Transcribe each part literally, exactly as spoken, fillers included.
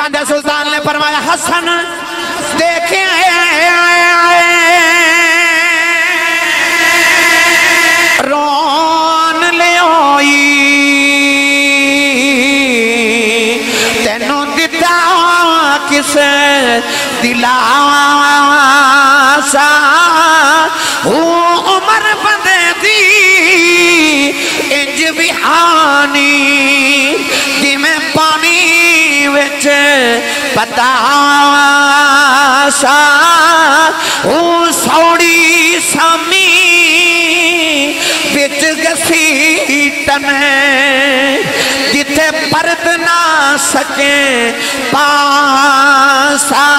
باندے سلطان نے فرمایا حسن دیکھیں رون لے ہوئی تینوں دیتا کسے دلاسا عمر بندے دی انج بہانی جی میں پانی وچ پتاسا سوڑی سامی وچ گسیٹن جتھے پرد نہ سکے پاسا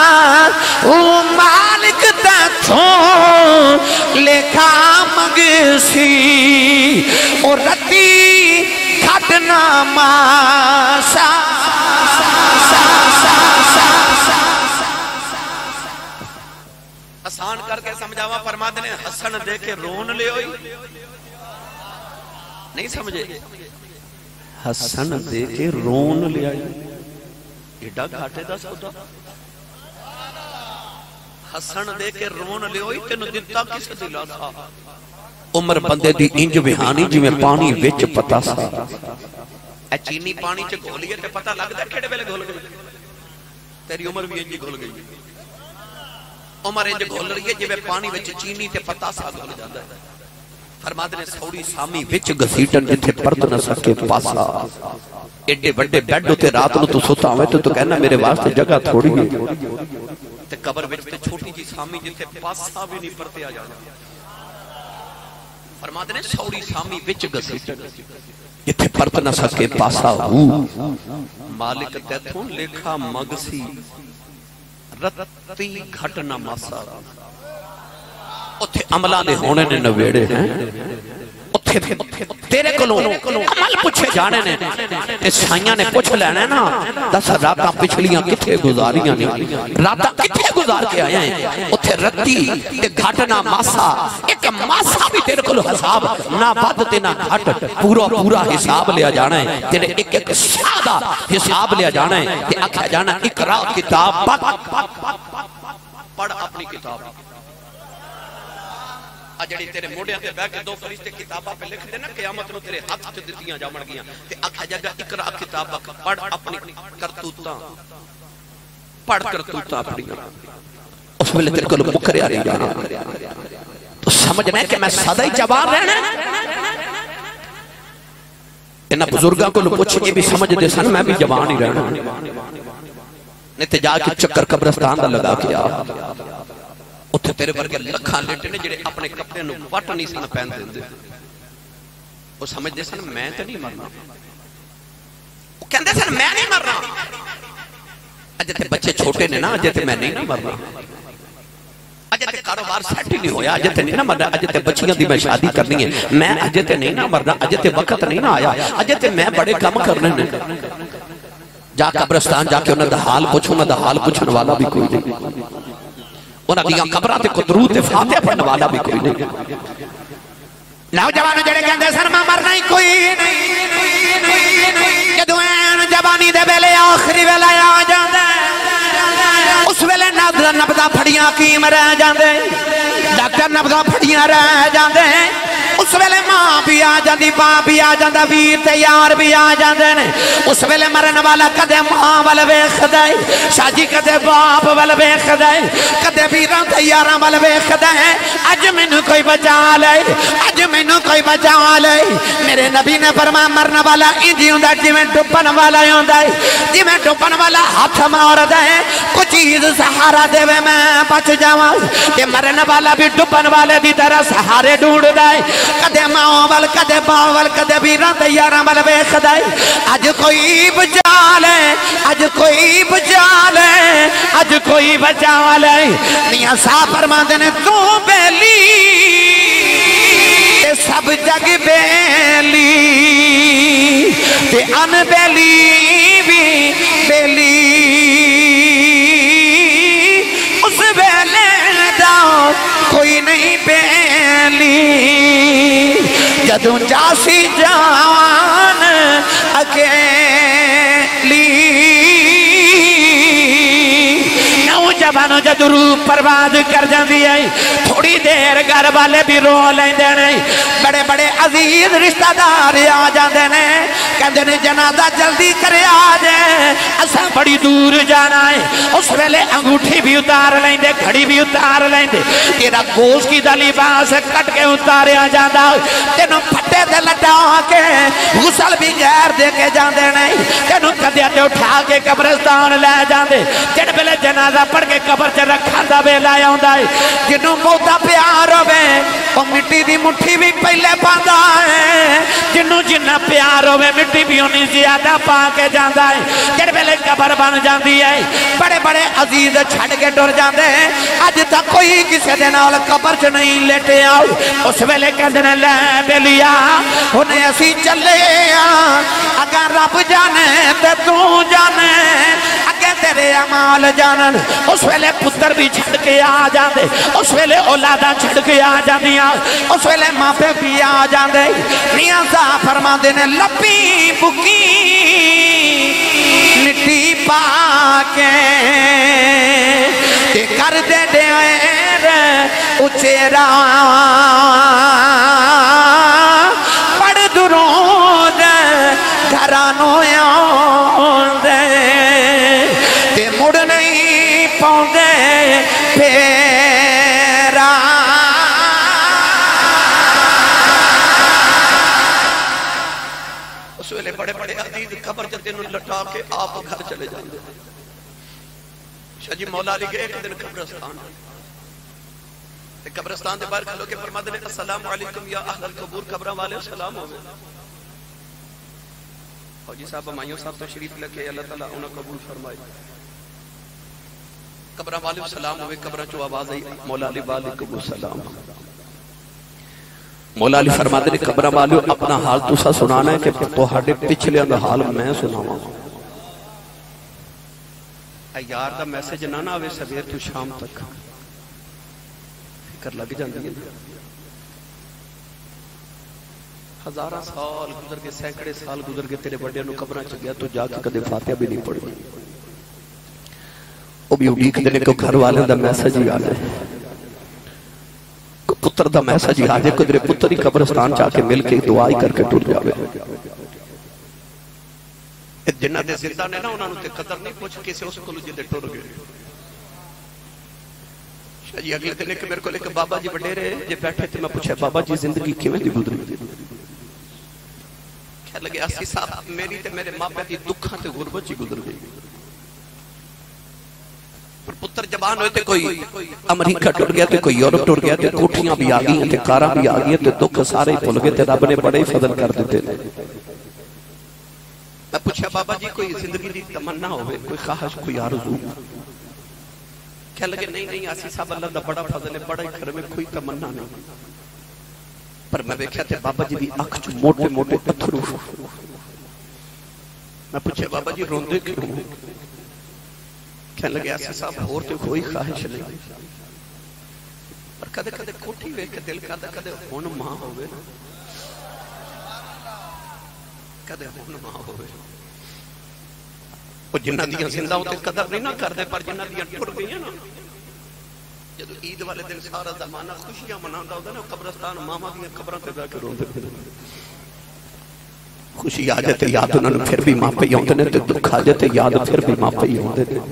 مالک تھوں لکھا مگسی اور رتی کھٹنا ماسا آسان کر کے سمجھاوا فرما دینے حسن دے کے رون لے ہوئی نہیں سمجھے حسن دے کے رون لے آئی ایڈا گھاٹے دا سودا حسن دے کے رون لے ہوئی تینو دیتا کس دلا تھا عمر بندے دی انج بہانی جی میں پانی وچ پتا سا اے چینی پانی چ گھولیے تے پتا لگ دا کیڑے ویلے گھول گئی تیری عمر بھی انج گھول گئی عمر انج گھول رہی ہے جی میں پانی وچ چینی تے پتا سا گھول جاندا ہے فرما دے سوڑی سامی وچ گسیٹن جتھے پرد نہ سکے پاسا ایڈے بڑے بیڈ ہوتے رات نو تو سوتا ہوئے تو تو کہنا میرے واسطے جگہ تھوڑی ہے تے قبر وچ تے چھوٹی جی سامی جتھے پاسا بھی نہیں پرتے آ جانا فرما دے سوڑی سامی وچ گسیٹن جتھے پرد نہ سکے پاسا ہو مالک تیتھوں لکھا مگسی رتی گھٹنا ماسا اتھے عملہ دے ہونے نے نویڑے ہیں اتھے تیرے کلوں عمل پوچھے جانے نے اس سائیاں نے پوچھ لینے نا دس راتاں پچھلیاں کتھے گزاریاں نے راتاں کتھے گزار کے آئے ہیں اتھے رتی تے گھٹنا ماسا ایک ماسا بھی تیرے کلوں حساب نہ بد تے نہ گھٹ پورا پورا حساب لیا جانا ہے تیرے ایک ایک سادہ حساب لیا جانا ہے تے اکھا جانا اقرا کتاب پڑھ اپنی کتاب جڑی تیرے موڑیاں تے بیٹھ کے دو فرشتے کتاباں پہ لکھ دینا قیامت نو تیرے ہاتھ تے دتیاں جامن گیاں تے آکھا جائے گا اقرا کتاباں پڑھ اپنی کرتوتاں پڑھ کرتوتاں اپنی اس ویلے تیرے کو مکریا نہیں جانا تو سمجھنا ہے کہ میں سادہ ہی جوان رہنا انہاں بزرگاں کو پوچھ یہ بھی سمجھ دے سن میں بھی جوان ہی رہنا نہیں تے جا کے چکر قبرستان دا لگا کے آ اتھے تیرے ورگے لکھاں لیٹے نے جڑے اپنے کپڑے نو پٹ نہیں سن پہن دے وہ سمجھ دے سن میں تے نہیں مرنا وہ کہندے سن میں نہیں مرنا اجے تے بچے چھوٹے نے نا اجے تے میں نہیں مرنا اجے تے کاروبار سیٹ ہی نہیں ہویا اجے تے نہیں نہ مرنا اجے تے بچیاں دی میں شادی کرنی ہے میں اجے تے نہیں نہ مرنا اجے تے وقت نہیں نہ آیا اجے تے میں بڑے کام کرنے نے جا قبرستان جا کے انہاں دا حال پوچھو انہاں دا حال پوچھن والا بھی کوئی نہیں انہاں دیاں قبراں تے درود تے فاتحہ پڑھن والا بھی کوئی نہیں نوجوان جڑے کہندے سن میں مرنا ہی کوئی نہیں جدوں این جوانی دے ویلے آخری ویلا آ جاندا اس ویلے نبضاں پھڑیاں کیم رہ جاندے ڈاکٹر نبضاں پھڑیاں رہ جاندے اس ویلے ماں بھی آ جاندی باں بھی آ جاندا ویر تے یار بھی آ جاندے نے اس ویلے مرن والا کدے ماں ول ویکھدا ہے شاجی کدے باپ ول ویکھدا ہے کدے ویراں تے یاراں ول ویکھدا ہے اج مینوں کوئی بچا لے اج مینوں کوئی بچا لے میرے نبی نے فرمایا مرن والا انج ہوندا جویں ڈوبن والا ہوندا ہے جویں ڈوبن والا ہاتھ ماردا ہے کوئی چیز سہارا دے میں بچ جاواں تے مرن والا بھی ڈوبن والے دی طرح سہارے ڈھونڈدا ہے کدے ماں ول کدے باں ول کدے ویراں تے یاراں ول ویکھدا ہے اج کوئی بچا لے اج کوئی بچا لے اج کوئی بچا لے میاں صاحب فرماندے نے تو بیلی تے سب جگ بیلی تے ان بیلی بھی بیلی اس ویلے دا کوئی نہیں بیلی جدوں جاسی جان اکیلی جانو جدو روح پرواز کر جاندی ہے تھوڑی دیر گھر والے بھی رو لیندے نے بڑے بڑے عزیز رشتہ دار آ جاندے نے کہندے نے جنازہ جلدی کرے آ جائے اساں بڑی دور جانا ہے اس ویلے انگوٹھی بھی اتار لیندے گھڑی بھی اتار لیندے تیرا گوشت کی دا لباس کٹ کے اتاریا جاندا تینوں پھٹے دے لٹا کے غسل بھی غیر دے کے جاندے نہیں تینوں کدیا تے اٹھا کے قبرستان لے جاندے جن ویلے جنازہ پڑھ کے قبر چ رکھن دا ویلا آوندا ہے جنوں بہتا پیار ہوے او مٹی دی مٹھی بھی پہلے پاندا ہے جنوں جنہ پیار ہوے مٹی بھی اونی زیادہ پا کے جاندا ہے جن ویلے قبر بن جاندی ہے بڑے بڑے عزیز چھڑ کے ٹر جاندے اج تک کوئی کسے دے نال قبر چ نہیں لیٹیا اس ویلے کہندے نے لے بیلیا ہن اسی چلے اگر رب جانے تے تو جانے اگے تیرے اعمال جانن اس ویلے پتر بھی چھڑ کے آ جاندے اس ویلے اولاداں چھڑ کے آ جاندیاں اس ویلے ماپے بھی آ جاندے میاں صاحب فرماندے نے لپی بکی مٹی پا کے تے کر دے ڈیر اچیرا پڑھ درود گھرانوں آندے تے مڑ نہیں پاؤندے پھیرا اس ویلے بڑے بڑے عزیز قبر جتے انہوں لٹا کے آپ گھر چلے جاندے شاہ جی مولا علی گئے ایک دن قبرستان قبرستان دے باہر کھلو کے فرماتے ہیں السلام علیکم یا اہل القبور قبران والے السلام ہوئے فوجی صاحب مائیوں صاحب تشریف لکھے اللہ تعالیٰ انہیں قبول فرمائے قبران والے السلام ہوئے قبران جو آواز آئی مولا علی والکم السلام مولا علی فرماتے ہیں قبران والے اپنا حال تو سا سنانا ہے کہ تو ہاڑے پچھلے اندر حال میں سناوا اے یار دا میسیج نہ نہ آوے سویر تو شام تک فکر لگ جاندی ہے ہزارہ سال گزر کے سینکڑے سال گزر کے تیرے بڑے انہوں قبران چھ گیا تو جا کے کدے فاتحہ بھی نہیں پڑھی وہ بھی اڈیک دینے کو گھر والے دا میسیج ہی آجے پتر دا میسیج ہی آجے کدرے پتر ہی قبرستان چاہ کے مل کے دعائی کر کے ٹور جاوے جنہ دے زندہ نے نا انہوں نے قدر نہیں پوچھ کیسے اس کو لجے دے ٹور گئے شاہ جی اگلے دنے کے میرے کو لے کہ بابا جی بڑے رہے جے بیٹھے تھے میں پوچھے بابا جی زندگی کیویں دی گزری کہہ لگے اسی صاحب میری تے میرے ماں پہ دی دکھاں تے غربت جی گزر گئی پر پتر جبان ہوئے تے کوئی امریکہ ٹوٹ گیا تے کوئی یورپ ٹوٹ گیا تے کوٹھیاں بھی آگئی ہیں تے کاراں بھی آگئی ہیں تے دکھ سارے پھول گئے تے رب نے بڑے ہی فضل کر دیتے تھے میں پوچھا بابا جی کوئی زندگی دی تمنا ہوئے کوئی خواہش کوئی آرزو کہہ لگے نہیں نہیں آسی صاحب اللہ دا بڑا فضل ہے بڑا ہی گھر میں کوئی تمنا نہیں پر میں دیکھا تھے بابا جی دی آنکھ جو موٹے موٹے پتھروں میں پوچھا بابا جی روندے کیوں کہنے لگے آسی صاحب اور تو کوئی خواہش نہیں پر کدے کدے کوٹھی وے کے دل کدے کدے ہون ماں ہوئے کدے ہون ماں ہوئے وہ جنہ دیاں زندہ ہوتے قدر نہیں نہ کر دے پر جنہ دیاں ٹوٹ گئی ہیں نا جدو عید والے دن سارا زمانہ خوشیاں مناتا ہوتا ہے نا قبرستان ماما دیاں قبروں تے بیٹھ کے روندے پھر خوشی آ جاتے یاد انہوں نے پھر بھی ماں پہ ہوندے نے تے دکھ آ جاتے یاد پھر بھی ماں پہ ہوندے نے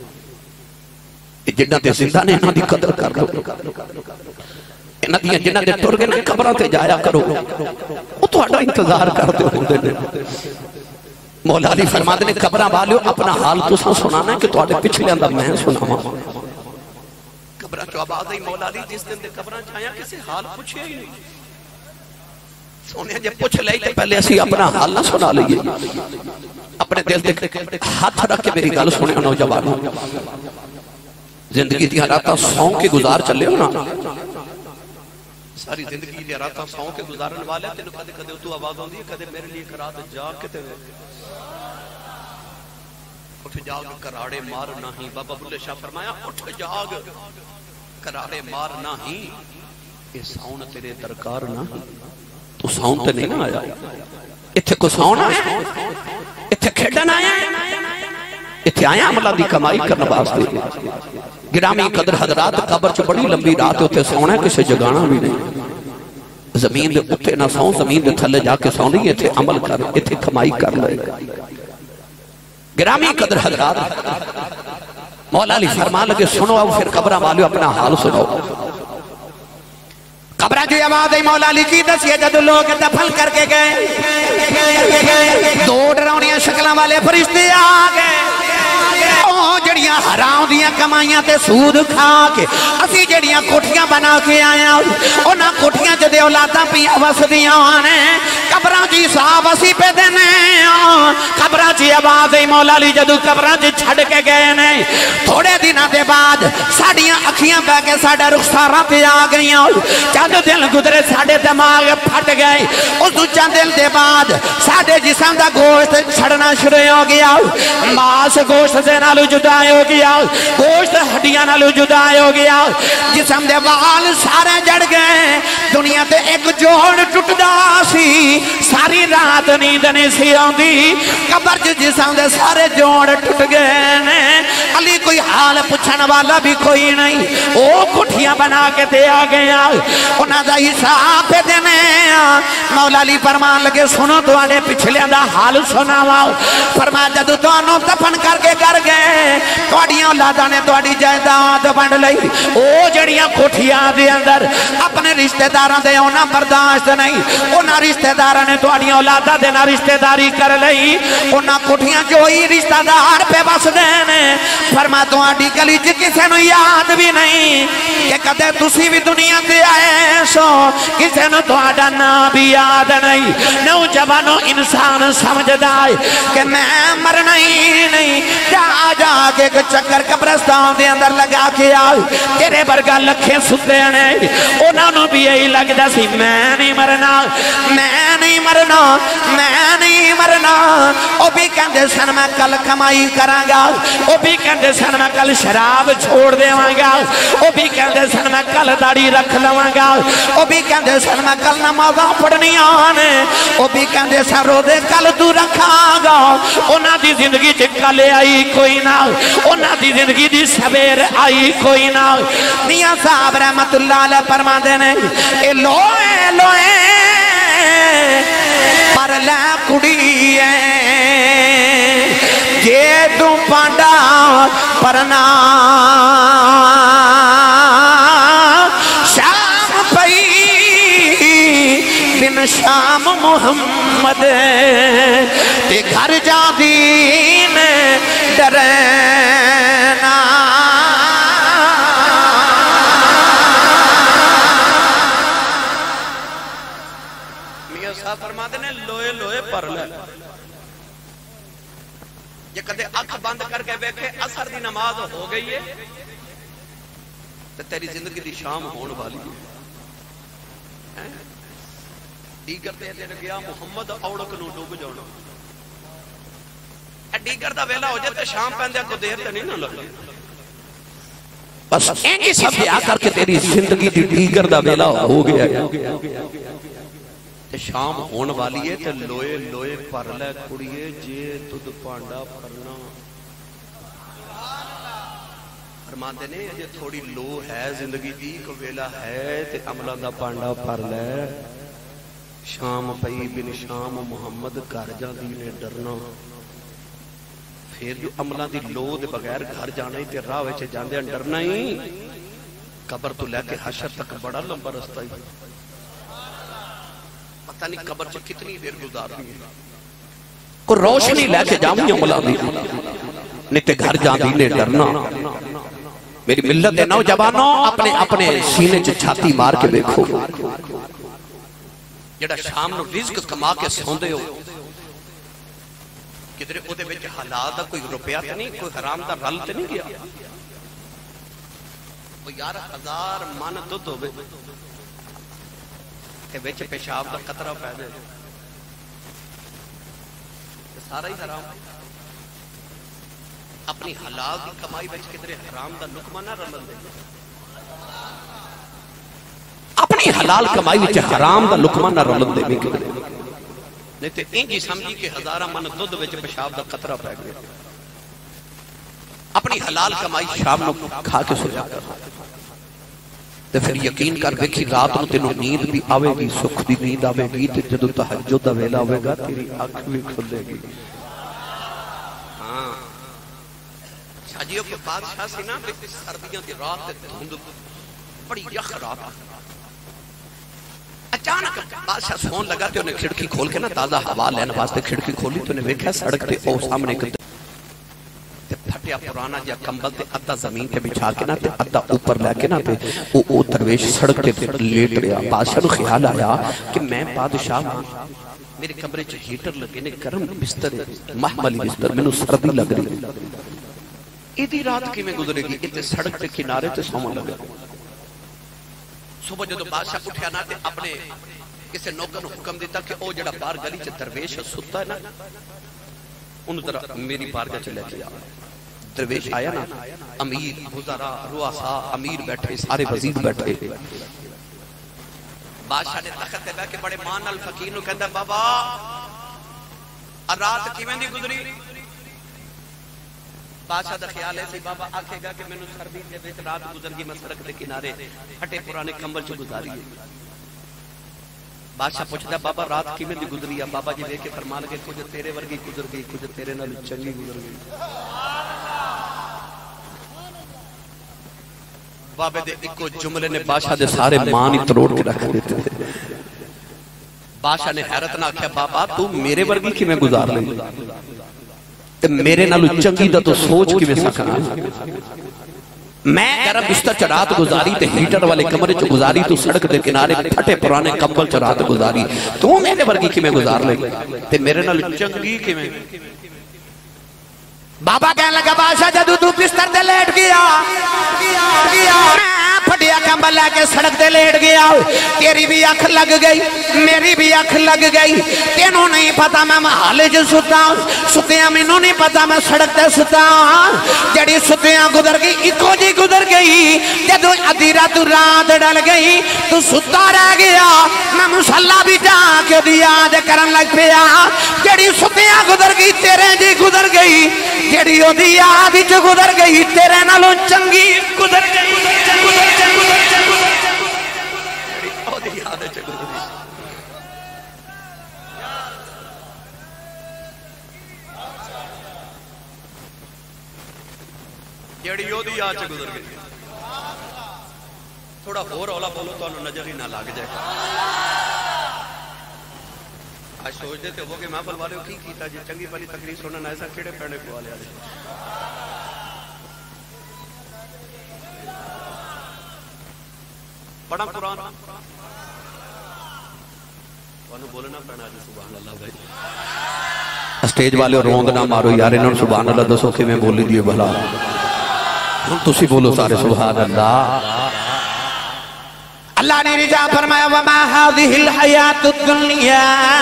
جنہ دے زندہ نے انہوں دی قدر کر لو انہ دیاں جنہ دے ٹر گئے نا قبروں تے جایا کرو وہ تو اڈا انتظار کرتے ہوندے نے مولا علی فرماتے نے قبران والیو اپنا حال تو سو سنانا ہے کہ تو آڑے پچھلے اندر میں سناما قبران جو آباد ہے مولا علی جس دن دے قبران چاہیا کسی حال پوچھے ہی نہیں سونے جب پوچھ لئی تو پہلے اسی اپنا حال نہ سنا لئیے اپنے دل دے ہاتھ رکھ کے میری گل سنے نوجوانوں زندگی دیا راتا سون کے گزار چلے ہو نا ساری زندگی دیا راتا سون کے گزارن والے تینو کدے کدے تو آواز ہوندی ہے کدے میرے لیے کرات جاگ کے تے اٹھ جاگ کراڑے مار نہیں بابا بلے شاہ فرمایا اٹھ جاگ کراڑے مار نہیں یہ ساؤن تیرے درکار نہیں تو ساؤن تے نہیں نہ آیا اتھے کو ساؤن آیا اتھے کھیڑن آیا اتھے آیا عملہ دی کمائی کرنا واسطے گرامی قدر حضرات قبر چ بڑی لمبی رات اتھے سونا ہے کسے جگانا بھی نہیں زمین دے اتھے نہ سو زمین دے تھلے جا کے سونی اتھے عمل کر اتھے کمائی کر لے گرامی قدر حضرات مولا علی فرما لگے سنو اب پھر قبرہ والیو اپنا حال سنو قبرہ جو آواز ہے مولا علی کی دسیے جد لوگ دفن کر کے گئے دو ڈراؤنیاں شکلوں والے فرشتے آ گئے جڑیاں حرام دیاں کمائیاں تے سود کھا کے اسی جڑیاں کوٹھیاں بنا کے آیا اونا کوٹھیاں جدے اولاداں پیاں وس دیاں آنے قبران جی صاحب اسی پہ دینے قبران جی آواز مولا علی جدو قبران جی چھڑ کے گئے نے تھوڑے دنہ دے بعد ساڑیاں اکھیاں بہ کے ساڑے رخساراں پہ آ گئیاں چند دل گزرے ساڑے دماغ پھٹ گئے اس دو چند دل دے بعد ساڑے جسم دا گوشت چھڑنا شروع ہو گیا ماس گوشت سے نالو جدا ہو گیا گوشت ہڈیاں نالو جدا ہو گیا جسم دے وال سارے جڑ گئے دنیا تے ایک جوڑ ٹوٹدا سی ساری رات نیند نہیں سی آندی قبر جو جسم دے سارے جوڑ ٹوٹ گئے نے علی کوئی حال پوچھن والا بھی کوئی نہیں او کوٹھیاں بنا کے دے آ گیا انہاں دا حساب پہ دینے مولا علی فرمان لگے سنو تو آنے پچھلے دا حال سناواؤ فرمایا جدو تو انہوں دفن کر کے کر گئے توڑیاں اولادہ نے توڑی جائداد بند لئی او جڑیاں کوٹھیاں دے اندر اپنے رشتہ داراں دے اونا برداشت نہیں اونا رشتہ داراں نے توڑیاں اولادہ دے نا رشتہ داری کر لئی اونا کوٹھیاں جو ہی رشتہ دار پہ بس دینے فرما تو آڈی گلی جی کسے نو یاد بھی نہیں کہ کدے تسی بھی دنیا دے آئے سو کسے نو تو آڈا نا بھی یاد نہیں نوجوانو انسان سمجھ دائے کہ میں مرنا ہی نہیں جا جا کے ایک چکر قبرستان دے اندر لگا کے آؤ تیرے برگا لکھے ستے ہیں انہوں نے بھی یہی لگ دا سی میں نہیں مرنا میں نہیں مرنا میں نہیں مرنا او بھی کہندے سن میں کل کمائی کرانگا او بھی کہندے سن میں کل شراب چھوڑ دے وانگا او بھی کہندے سن میں کل داڑی رکھ لوانگا او بھی کہندے سن میں کل نمازاں پڑھنی آنے او بھی کہندے سن رو دے کل تو رکھاگا انہاں دی زندگی چکل آئی کوئی نہ انہاں دی زندگی دی سبیر آئی کوئی نہ میاں صاحب رحمت اللہ علیہ فرما دینے اے لوئے لوئے پر لے کڑی ہے یہ تو پانڈا پرنا شام پئی بن شام محمد تے گھر جا دین ڈرنا میاں صاحب فرما دینے لوئے لوئے پر لے یہ کدے اکھ بند کر کے بیٹھے اثر دی نماز ہو گئی ہے تو تیری زندگی دی شام ہون والی ہے دیگر دے دے گیا محمد اوڑک نو ڈوب جانا دیگر دا ویلا ہو جاتے شام پہندے کو دیر تے نہیں نہ لگے بس اینگی سب آ کر کے تیری زندگی دی دیگر دا ویلا ہو گیا تے شام ہون والی ہے تے لوئے لوئے پر لے کھڑیے جے تد پانڈا پرنا فرما دینے یہ تھوڑی لو ہے زندگی دی کو ویلا ہے تے عملہ دا پانڈا پر لے شام پئی بن شام محمد کر جا دینے ڈرنا پھر جو عملہ دی لو دے بغیر گھر جانا ہی تے راہ ویچے جاندے ڈرنا ہی قبر تو لے کے حشر تک بڑا لمبا رستہ ہی پتہ نہیں قبر سے کتنی دیر گزار دی کو روشنی لے کے جاؤں عملہ دی نہیں تے گھر جا دینے ڈرنا میری ملت نوجوانوں اپنے اپنے سینے چ چھاتی مار کے دیکھو جڑا شام نو رزق کما کے سوندے ہو کدھر او دے وچ حلال دا کوئی روپیہ تے نہیں کوئی حرام دا رل تے نہیں گیا او یار ہزار من دودھ ہوے تے وچ پیشاب دا قطرہ پے جائے تے سارا ہی حرام اپنی حلال دی کمائی وچ کدھر حرام دا لقمہ نہ رلن دے اپنی حلال کمائی وچ حرام دا لقمہ نہ رلن دے نہیں تے انجی سمجھی کہ ہزارہ من دودھ وچ پیشاب دا قطرہ پے گیا اپنی حلال کمائی شام نو کھا کے سو جا کر تے پھر یقین کر دیکھی رات نو تینوں نیند بھی آوے گی، سکھ دی نیند آوے گی، تے جدو تہجد دا ویلا ہوئے گا تیری آنکھ بھی کھلے گی۔ ہاں شاجیوں کے بادشاہ سے نا سردیوں کی رات تے دھند بڑی یخ رات، اچانک بادشاہ سون لگا تے انہیں کھڑکی کھول کے نا تازہ ہوا لینا واسطے کھڑکی کھولی تو انہیں ویکھا سڑک تے او سامنے تے پھٹیا پرانا جا کمبل تے ادھا زمین تے بچھا کے نا تے ادھا اوپر لے کے نا تے او او درویش سڑک تے لیٹ رہا۔ بادشاہ نو خیال آیا کہ میں بادشاہ ہوں، میرے کمرے چ ہیٹر لگے نے، گرم بستر محملی بستر، مینوں سردی لگ رہی، ایدی رات کی میں گزرے گی، ایتے سڑک تے کنارے تے سومن لگا۔ صبح جدو بادشاہ اٹھیا نا تے اپنے کسے نوکر نو حکم دیتا کہ او جڑا بار گلی چ درویش ستا ہے نا انہوں ذرا میری بارگاہ چ لے کے آ۔ درویش آیا نا، امیر وزراء رؤساء امیر بیٹھے، سارے وزیر بیٹھے، بادشاہ نے تخت تے بیٹھ کے بڑے مان نال فقیر نو کہندا بابا رات کیویں دی گزری؟ بادشاہ دا خیال ہے سی بابا آکھے گا کہ مینوں سردی دے وچ رات گزر گئی، میں سڑک دے کنارے پھٹے پرانے کمبل چ گزاری ہے۔ بادشاہ پوچھدا بابا رات کیویں دی گزری ہے؟ بابا جی ویکھ کے فرمان لگے کچھ تیرے ورگی گزر گئی، کچھ تیرے نال چنگی گزر گئی۔ بابے دے اکو جملے نے بادشاہ دے سارے مان ہی تروڑ کے رکھ دیتے تھے۔ بادشاہ نے حیرت نہ آکھیا بابا تو میرے ورگی کیویں گزار لئی تے میرے نالو چنگی دا تو سوچ کیویں سکنا؟ میں گرم بستر چ رات گزاری تے ہیٹر والے کمرے چ گزاری، تو سڑک دے کنارے پھٹے پرانے کمبل چ رات گزاری، تو میرے ورگی کیویں گزار لئی تے میرے نالو چنگی کیویں؟ بابا کہنے لگا بادشاہ جدو تو بستر دے لیٹ گیا پھٹیا کمبل لے کے سڑک دے لیٹ گیا، تیری بھی اکھ لگ گئی میری بھی اکھ لگ گئی، تینوں نہیں پتا میں محالے جو ستا ستیاں، مینوں نہیں پتا میں سڑک دے ستا، جڑی ستیاں گزر گئی اکو جی گزر گئی، جدو ادھی رات رات ڈل گئی تو ستا رہ گیا، میں مسلح بھی جا کے دیا دے کرن لگ پیا، جڑی ستیاں گزر گئی تیرے جی گزر گئی، جڑی او دی یاد وچ گزر گئی تیرے نالوں چنگی گزر گئی، جڑی او دی یاد وچ گزر گئی۔ تھوڑا ہور اولا بولو تو نظر ہی نہ لگ جائے۔ آج سوچ دیتے ہو کہ محفل والے کی کیتا جی چنگی بلی تقریر سننا ایسا کھڑے پہنے کو والے آلے بڑا قرآن وانو بولنا پڑنا جی سبحان اللہ بھائی، اسٹیج والے رونگ نہ مارو یار، انہوں سبحان اللہ دسو کہ میں بولی دیئے بھلا، ہم تسی بولو سارے سبحان اللہ۔ اللہ نے رجا فرمایا وَمَا هَذِهِ الْحَيَاةُ الدُّنْيَا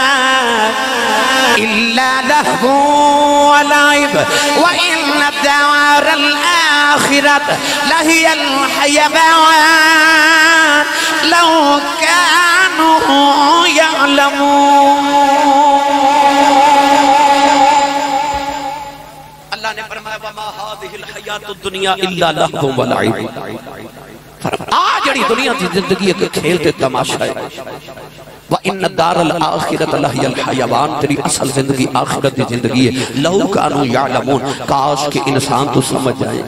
إِلَّا لَهْوٌ وَلَعِبٌ وَإِنَّ الدَّارَ الْآخِرَةَ لَهِيَ الْحَيَوَانُ لَوْ كَانُوا يَعْلَمُونَ۔ اللہ نے فرمایا وَمَا هَذِهِ الْحَيَاةُ الدُّنْيَا إِلَّا لَهْوٌ وَلَعِبٌ، آجڑی دنیا کی زندگی ایک کھیل تے تماشا ہے، وَإِنَّ الدَّارَ الْآخِرَةَ لَهِيَ الْحَيَوَانُ، تیری اصل زندگی آخرت کی زندگی ہے، لَوْ كَانُوا يَعْلَمُونَ، کاش کہ انسان تو سمجھ جائیں۔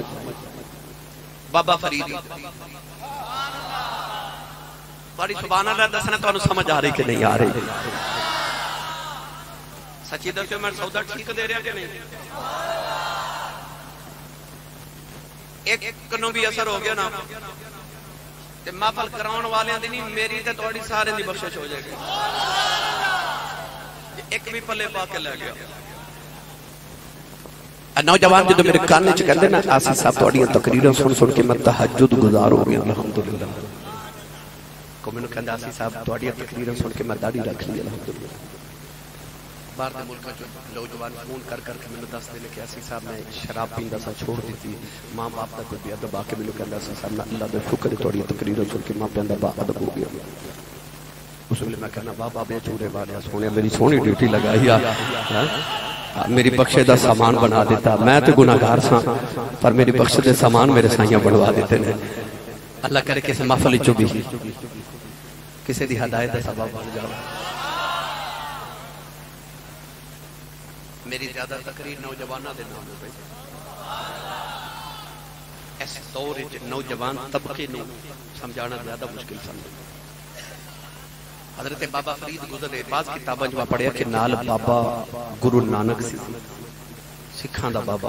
بابا فریدی بڑی سبحان اللہ دسنا تو انہوں سمجھ آ رہی کہ نہیں آ رہی؟ سچی دسو میں سودا ٹھیک دے رہا کہ نہیں؟ ایک کنوں بھی اثر ہو گیا نا تے محفل کراؤن والے دی نہیں میری تے توڑی سارے دی بخشش ہو جائے گی، ایک بھی پلے پا کے لے گیا۔ نوجوان جدو میرے کانے چ کہندے نا آسی صاحب توڑی تقریراں سن سن کے میں تہجد گزار ہو گیا الحمدللہ، کو میں نے کہندا آسی صاحب توڑی تقریراں سن کے میں داڑھی رکھ لی الحمدللہ۔ باہر دے ملکہ جو نوجوان فون کر کر کے میں نے دس دینے کہ اسی صاحب میں شراب پیندہ سا چھوڑ دیتی، ماں باپ دا کوئی بے ادب آکے میں نے کہا اسی صاحب اللہ دے شکر توڑی تقریروں سن کے ماں پیندہ با ادب ہو گیا۔ اس ویلے میں کہنا بابا بے چورے والے سونے میری سونی ڈیوٹی لگائی۔ میری بخشے دا سامان بنا دیتا میں تو گناہگار سا پر میری بخشے دے سامان میرے سائیاں بڑھوا دیتے ہیں اللہ کرے کسی محفل چو بھی کسی دی ہدایت سبب بن جاؤ میری زیادہ تقریر نوجوانہ دے نام پہ ایسے دور نوجوان طبقے نو سمجھانا زیادہ مشکل سمجھے حضرت بابا فرید گزرے بعض کتاباں جو پڑھیا کہ نال بابا گرو نانک سی سکھاں دا بابا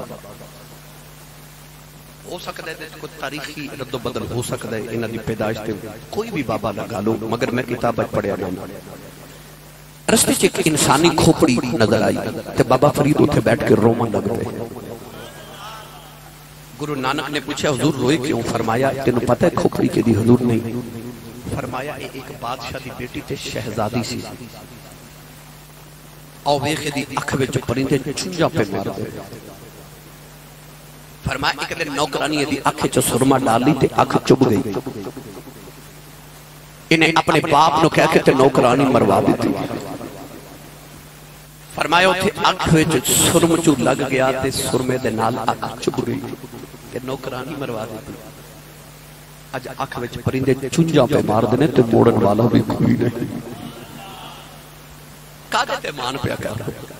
ہو سکتا ہے کوئی تاریخی رد و بدل ہو سکتا ہے انہاں دی پیدائش تے کوئی بھی بابا لگا لو مگر میں کتاب پڑھیا نام رستے چ ایک انسانی کھوپڑی نظر آئی تے بابا فرید اوتھے بیٹھ کے رومن لگ پئے گرو نانک نے پوچھا حضور روئے کیوں فرمایا تینوں پتہ ہے کھوپڑی کے دی حضور نہیں فرمایا ایک بادشاہ دی بیٹی تے شہزادی سی او ویکھے دی اکھ وچ پرندے چنجا پہ مار دے فرمایا ایک دن نوکرانی دی اکھ وچ سرما ڈال لی تے اکھ چب گئی انہیں اپنے باپ نو کہہ کے تے نوکرانی مروا دیتی فرمایا اوتھے اکھ وچ سرم چو لگ گیا تے سرمے دے نال اکھ چب گئی تے نوکرانی مروا دیتی آج آنکھ وچ پرندے چنجا پہ مار دینے تے موڑن والا بھی کوئی نہیں کاغے تے مان پہ کر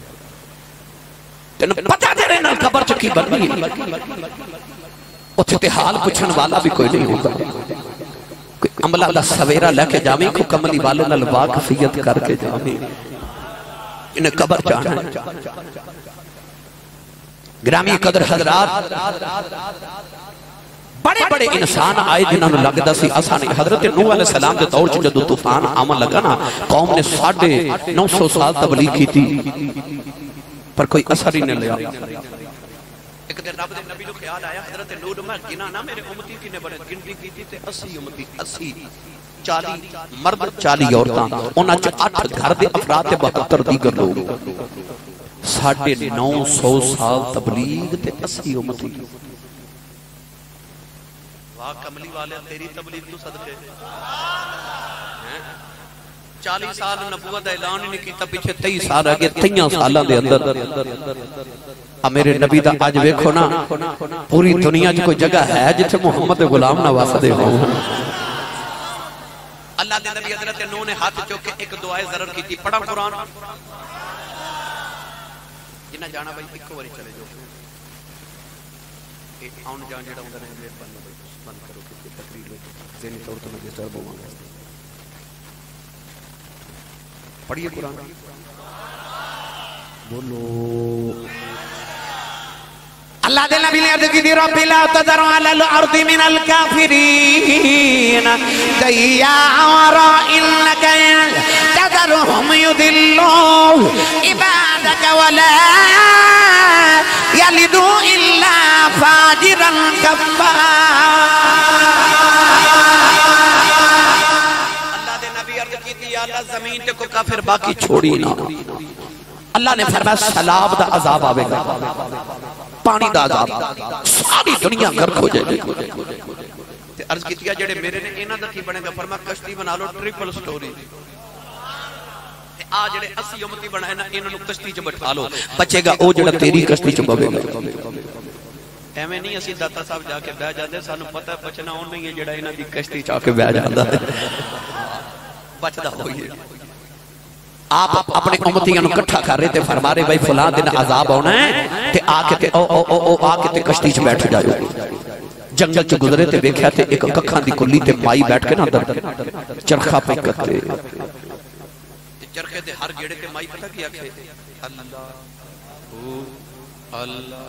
تینوں پتہ تیرے نال خبر چکی بنی اتھے تے حال پوچھن والا بھی کوئی نہیں ہوگا کوئی عملہ دا سویرہ لے کے جامیں کو کملی والے نال واقفیت کر کے جامیں انہیں قبر چاہنا گرامی قدر حضرات بڑے بڑے انسان آئے جنہوں نے لگتا سی آسانی حضرت نوح علیہ السلام کے طور جدو طوفان آمن لگا نا قوم نے ساڑھے نو سو سال تبلیغ کی تھی پر کوئی اثر ہی نہیں لیا ایک دن رب دے نبی کو خیال آیا حضرت نوح میں گنا نا میرے امتی کی نے بڑے گنتی کی تھی تے اسی امتی اسی چالی مرد چالی عورتاں انہاں چ اٹھ گھر دے افراد تے بہتر دیگر لوگ ساڑھے نو سو سال تبلیغ تے اسی امتی واہ کملی والے تیری تبلیغ تو صدقے چالیس سال نبوت اعلان ہی نہیں کیتا پیچھے تئی سال آگے تیاں سالاں دے اندر میرے نبی دا آج ویکھو نا پوری دنیا جو کوئی جگہ ہے جتھے محمد غلام نواز دے ہوں اللہ دے نبی حضرت نوح نے ہاتھ چوکے ایک دعائے ضرر کی تھی پڑھا قرآن جنہ جانا بھائی ایک واری چلے جو آن جان جڑا ہوندہ رہے بند بند کرو کہ تقریر میں ذہنی طور تو میں ڈسٹرب ہوں گا پڑھیے قرآن بولو اللہ دے نبی نے عرض کی دی رب لا تذر علی الارض من الکافرین دیارا انک تذرهم یذلوا عبادک ولا یلدوا الا فاجرا کفارا اللہ دے نبی عرض کی دی اللہ زمین تے کو کافر باقی چھوڑی نہ اللہ نے فرمایا سلاب دا عذاب آوے گا پانی دا عذاب ساری دنیا گرک ہو جائے تے عرض کی تیا جڑے میرے نے اینا دا کی بنے گا فرما کشتی بنا لو ٹریپل سٹوری آج جڑے اسی امتی بنائے نا انہوں نے کشتی چ بٹھا لو بچے گا او جڑا تیری کشتی چ بوے گا ایویں نہیں اسی داتا صاحب جا کے بیٹھ جاندے سانو پتہ ہے بچنا اون نہیں ہے جڑا انہاں دی کشتی چ آ کے بیٹھ جاندا ہے بچدا ہوئی آپ اپنے امتیاں نو کٹھا کر رہے تھے فرما رہے بھائی فلاں دن عذاب ہونا ہے تے آ کے تے او او او آ کے تے کشتی چ بیٹھ جاؤ جنگل چ گزرے تے دیکھیا تے ایک ککھاں دی کلی تے مائی بیٹھ کے نا اندر چرخا پہ کرتے چرخے تے ہر گیڑے تے مائی پتہ کیا کہ اللہ اللہ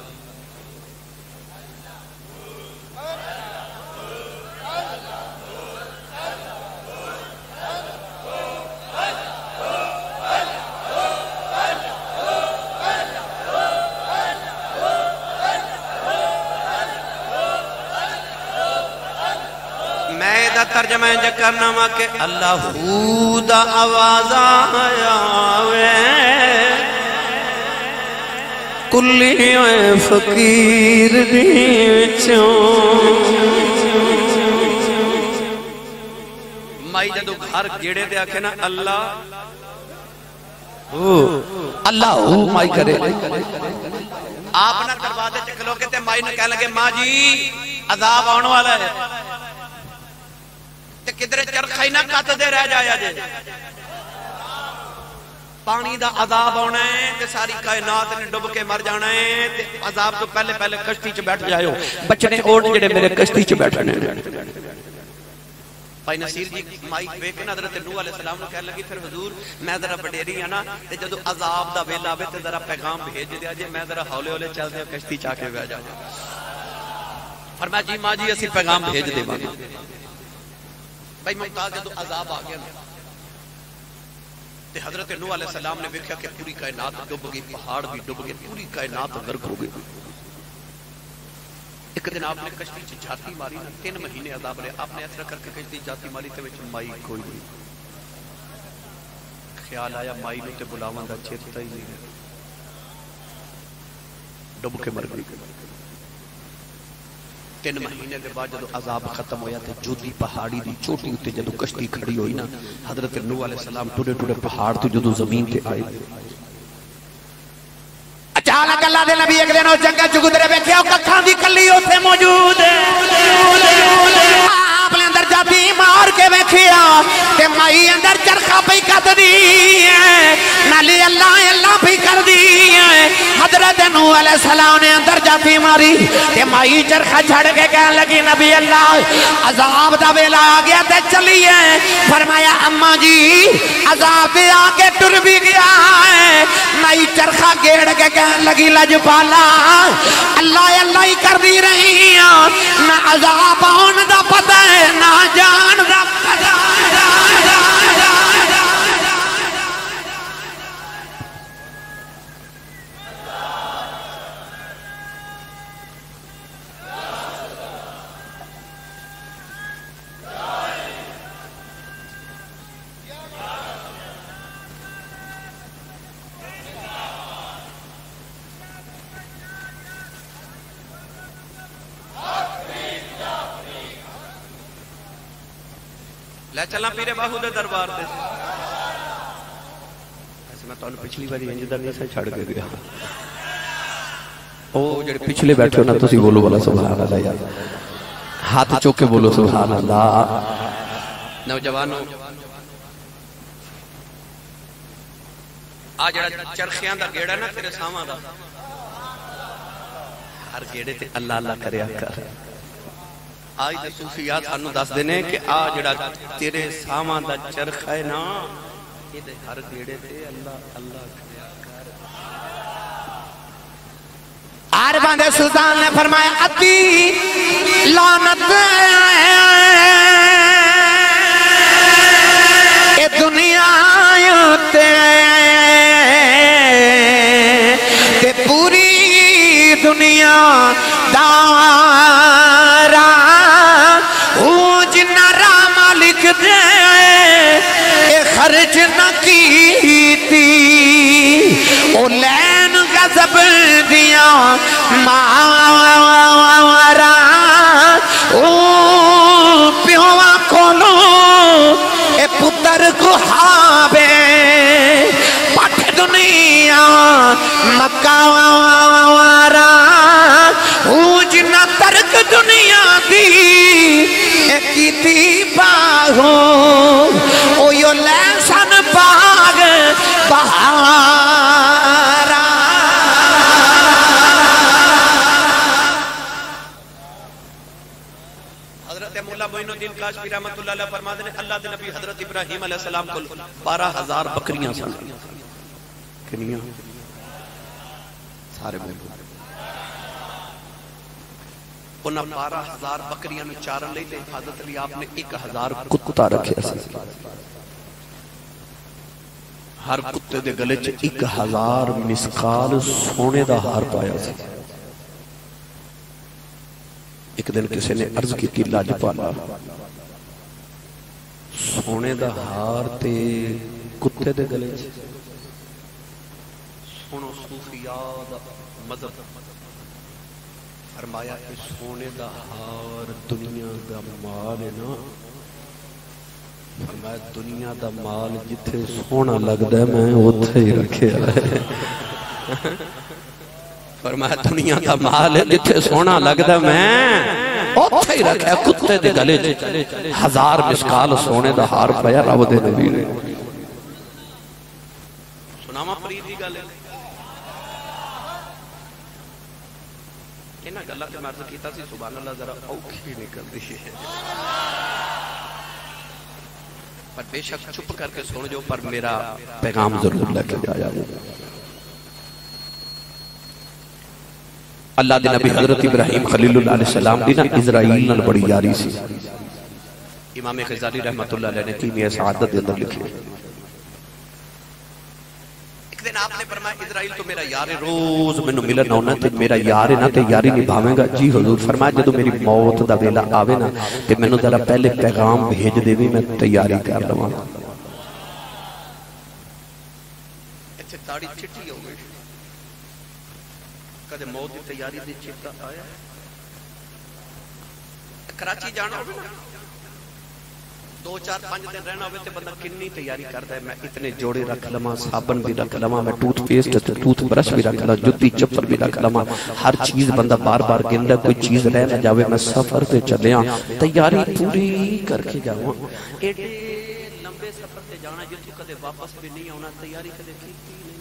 ترجمہ ہے کرنا ماں کہ اللہ دا آواز آیا کلی فقیر دی وچوں مائی جدو گھر گیڑے دے آکھے نا اللہ اللہ ہو مائی کرے آپ نہ کروا دے چکلو کے تے مائی نے کہہ لگے ماں جی عذاب آنے والا ہے تے کدھر چرخائی نہ کات دے رہ جایا جے پانی دا عذاب آنا ہے تے ساری کائنات نے ڈب کے مر جانا ہے تے عذاب تو پہلے پہلے کشتی چ بیٹھ جائے ہو بچنے اوٹ جڑے میرے کشتی چ بیٹھنے بھائی نصیر جی مائی ویکن حضرت نوح علیہ السلام نے کہہ لگی پھر حضور میں ذرا بڈیری ہاں نا تے جدو عذاب دا ویلا آوے تے ذرا پیغام بھیج دیا جے میں ذرا ہولے ہولے چل دے کشتی چا کے بیٹھ جاواں فرمایا جی ماں جی اسی پیغام بھیج دے بھائی بھائی ممتاز جدو عذاب آ گیا تے حضرت نوح علیہ السلام نے دیکھا کہ پوری کائنات ڈوب گئی پہاڑ بھی ڈوب گئے پوری کائنات غرق ہو گئی ایک دن آپ نے کشتی چ جاتی ماری نا تین مہینے عذاب رہے آپ نے ایسا کر کے کشتی جاتی ماری تے وچ مائی کوئی نہیں خیال آیا مائی نو تے بلاواں دا چیتا ہی نہیں ڈوب کے مر گئی تین مہینے کے بعد جدو عذاب ختم ہویا تے جودی پہاڑی دی چوٹی ہوتے جدو کشتی کھڑی ہوئی نا حضرت نوح علیہ السلام ٹوڑے ٹوڑے پہاڑ تو جدو زمین تے آئے اچانک اللہ دے نبی ایک دن او جنگل چ گزرے بیٹھے او ککھاں دی کلی اوتھے موجود آپ نے اندر جاتی مار کے ویکھیا تے مائی اندر چرخا پئی کدی ہے نالی اللہ اللہ پئی کردی ہے حضرت نوح علیہ السلام نے اندر جاتی ماری تے مائی چرخا چھڑ کے کہنے لگی نبی اللہ عذاب دا ویلا آ گیا تے چلیے فرمایا اماں جی عذاب دے آگے ٹر بھی گیا ہے مائی چرخا گیڑ کے کہنے لگی لجپالا اللہ اللہ ہی کر دی رہی ہیں نہ عذاب آن دا پتہ ہے نہ جان دا پتہ لے چلنا پیرے باہو دے دربار دے ایسے میں تو انہوں پچھلی باری انجدر نہیں سے چھڑ کے گیا او جڑے پچھلے بیٹھے ہو نا تو سی بولو بولا سبحان اللہ یار ہاتھ چوک کے بولو سبحان اللہ نوجوانوں آج جڑا چرخیاں دا گیڑا نا تیرے سامان دا ہر گیڑے تے اللہ اللہ کریا کر آج دے صوفیات ہنو دس دینے کہ آج جڑا تیرے سامان دا چرخ ہے نا یہ دے ہر گیڑے تے اللہ اللہ کریا کر عارفان دے سلطان نے فرمایا اتی لعنت اے دنیا تے تے پوری دنیا دارا ہوں جنہ راما لکھ دے اے خرچ نہ کیتی او لین غضب دیا مارا او پیوہ کھولو اے پتر کو ہابے پٹھ دنیا مکہ وارا او جنہ ترک دنیا دی اے کیتی باہو او یو لیسن باغ بہارا حضرت مولا معین الدین کاشفی رحمت اللہ علیہ فرماتے ہیں اللہ دے نبی حضرت ابراہیم علیہ السلام کو بارہ ہزار بکریاں سن کنیاں سارے بولو انہاں بارہ ہزار بکریاں میں چارن لئی تے حضرت علی آپ نے ایک ہزار کتا رکھے سی ہر کتے دے گلے چ ایک ہزار مسکال سونے دا ہار پایا سی ایک دن کسی نے عرض کی تھی لاجپالا سونے دا ہار تے کتے دے گلے چ سنو صوفیاء دا مذہب فرمایا کہ سونے دا ہار دنیا دا مال ہے نا فرمایا دنیا دا مال جتھے سونا لگدا ہے میں اوتھے ہی رکھیا ہے فرمایا دنیا دا مال جتھے سونا لگدا ہے میں اوتھے ہی رکھیا کتے دے گلے چ ہزار مسکال سونے دا ہار پیا رب دے نبی نے سناواں فرید دی گل انہاں گلاں تے مرض کیتا سی سبحان اللہ ذرا اوکھی نکلدی ہے پر بے شک چھپ کر کے سن جو پر میرا پیغام ضرور لے کے جایا اللہ دے نبی حضرت ابراہیم خلیل اللہ علیہ السلام دی نا اسرائیل نال بڑی یاری سی امام غزالی رحمت اللہ علیہ نے کیمیا سعادت دے اندر لکھی ایک دن آپ نے فرمایا اسرائیل تو میرا یار ہے روز میں نو ملن ہونا تے میرا یار ہے نا تے یاری نبھاویں گا جی حضور فرمایا جدو میری موت دا ویلا آوے نا تے میں نو ذرا پہلے پیغام بھیج دے بھی میں تیاری کر لواں اچھا داڑھی چٹی ہو گئی کدے موت دی تیاری دی چیتا آیا کراچی جانا ہوگا نا دو چار پانچ دن رہنا ہوئے تے بندہ کنی تیاری کرتا ہے میں اتنے جوڑے رکھ لما صابن بھی رکھ لما میں ٹوتھ پیسٹ ٹوتھ برش بھی رکھ لما جتی چپر بھی رکھ لما ہر چیز بندہ بار بار گندہ کوئی چیز رہ نہ جاوے میں سفر تے چلے آن تیاری پوری کر کے جاؤں ایڈے لمبے سفر تے جانا جتو کدے واپس بھی نہیں ہونا تیاری کدے کی نہیں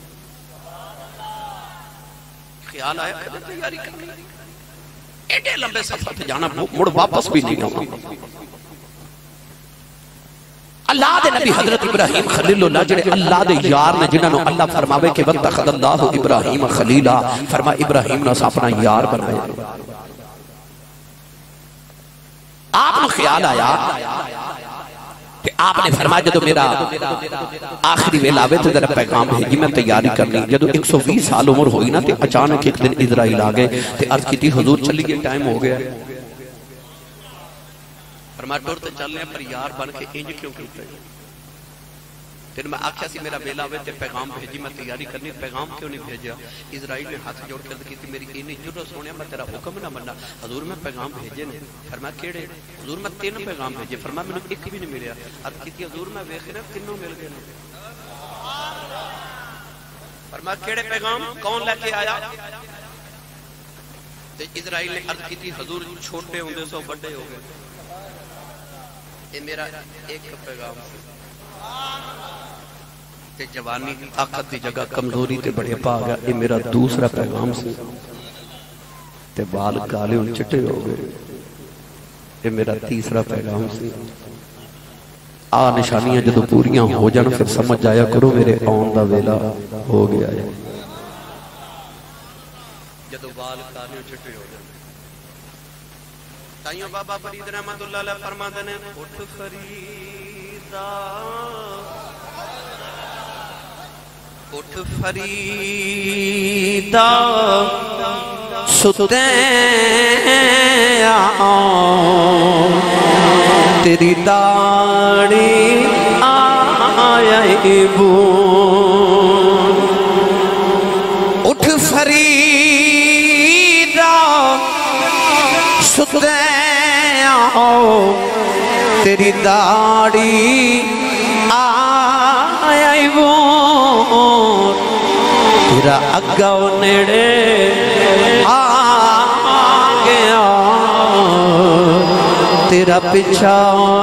خیال آیا کدے تیاری کرنی ایڈے لمبے سفر تے جانا مڑ واپس بھی نہیں ہونا اللہ دے نبی حضرت ابراہیم خلیل اللہ جڑے اللہ دے یار نے جنہاں نو اللہ فرماوے کہ وَاتَّخَذَ اللَّهُ ابراہیم خلیلا فرما ابراہیم نے اپنا یار بنایا آپ نے خیال آیا کہ آپ نے فرمایا جدو میرا آخری ویلا آوے تے ذرا پیغام بھیجی میں تیاری کرنی جدو ایک سو بیس سال عمر ہوئی نا تے اچانک ایک دن اسرائیل آگئے تے عرض کی تھی حضور چلی گئے ٹائم ہو گیا فرمایا ٹورتے چلنے پر یار بن کے انج کیوں کیتے پھر میں آکھیا سی میرا ویلا ہوئے تے پیغام بھیجی میں تیاری کرنی پیغام کیوں نہیں بھیجیا اسرائیل نے ہاتھ جوڑ کر کی تھی میری اینی جرت سونیا میں تیرا حکم نہ مننا حضور میں پیغام بھیجے نے فرمایا کیڑے حضور میں تین پیغام بھیجے فرمایا میں نے ایک بھی نہیں ملیا عرض کی تھی حضور میں ویکھ رہا تینوں مل گئے فرمایا کیڑے پیغام کون لے کے آیا تے اسرائیل نے عرض کی تھی حضور چھوٹے ہوندے سو بڑے ہو گئے یہ میرا ایک پیغام تے جوانی طاقت دی جگہ کمزوری تے بڑے پا گیا یہ میرا دوسرا پیغام سی تے بال کالے ان چٹے ہو گئے یہ میرا تیسرا پیغام سی آ نشانیاں جدو پوریاں ہو جانا پھر سمجھ جایا کرو میرے آن دا ویلا ہو گیا ہے جدو بال کالے ان چٹے ہو گئے تائیوں بابا فرید رحمت اللہ علیہ فرما دینے اٹھ فریدہ اٹھ فریدہ ستے آؤں تیری داڑھی آئی بون اٹھ فریدہ ستے تیری داڑھی آئی وہ تیرا اگاؤ نیڑے آ گیا تیرا پچھا